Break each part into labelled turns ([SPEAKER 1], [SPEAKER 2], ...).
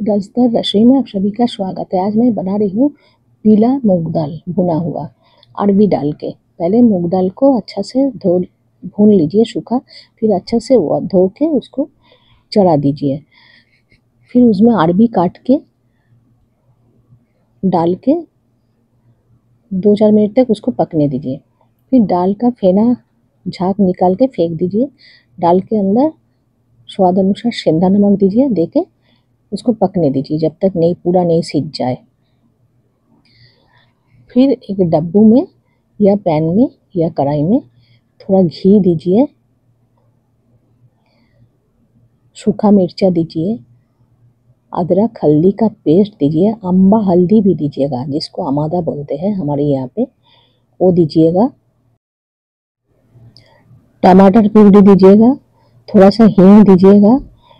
[SPEAKER 1] रसदार रसोई में आप सभी का स्वागत है। आज मैं बना रही हूँ पीला मूंग दाल भुना हुआ अरबी डाल के। पहले मूंग दाल को अच्छा से भून लीजिए सूखा, फिर अच्छा से धो के उसको चढ़ा दीजिए। फिर उसमें अरबी काट के डाल के 2-4 मिनट तक उसको पकने दीजिए। फिर दाल का फेना झाग निकाल के फेंक दीजिए। दाल के अंदर स्वाद अनुसार सेंधा नमक दीजिए, देके उसको पकने दीजिए जब तक पूरा नहीं सीज जाए। फिर एक डब्बू में या पैन में या कढ़ाई में थोड़ा घी दीजिए, सूखा मिर्चा दीजिए, अदरक हल्दी का पेस्ट दीजिए, अम्बा हल्दी भी दीजिएगा जिसको अमादा बोलते हैं हमारे यहाँ पे, वो दीजिएगा। टमाटर प्यूरी दीजिएगा, थोड़ा सा हींग दीजिएगा,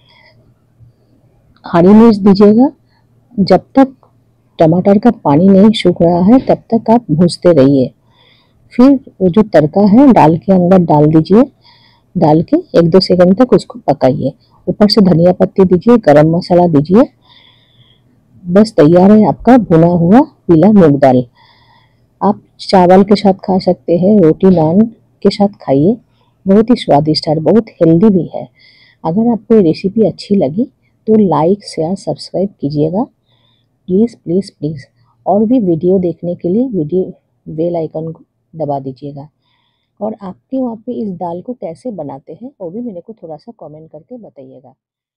[SPEAKER 1] हरी मिर्च दीजिएगा। जब तक टमाटर का पानी नहीं सूख रहा है तब तक आप भूनते रहिए। फिर वो जो तड़का है दाल के अंदर डाल दीजिए, डाल के 1-2 सेकंड तक उसको पकाइए। ऊपर से धनिया पत्ती दीजिए, गरम मसाला दीजिए। बस तैयार है आपका भुना हुआ पीला मूंग दाल। आप चावल के साथ खा सकते हैं, रोटी नान के साथ खाइए। बहुत ही स्वादिष्ट है, बहुत हेल्दी भी है। अगर आपको ये रेसिपी अच्छी लगी तो लाइक शेयर सब्सक्राइब कीजिएगा प्लीज़ प्लीज़ प्लीज़। और भी वीडियो देखने के लिए बेल आइकन को दबा दीजिएगा। और आपके वहाँ पे इस दाल को कैसे बनाते हैं वो भी मेरे को थोड़ा सा कमेंट करके बताइएगा।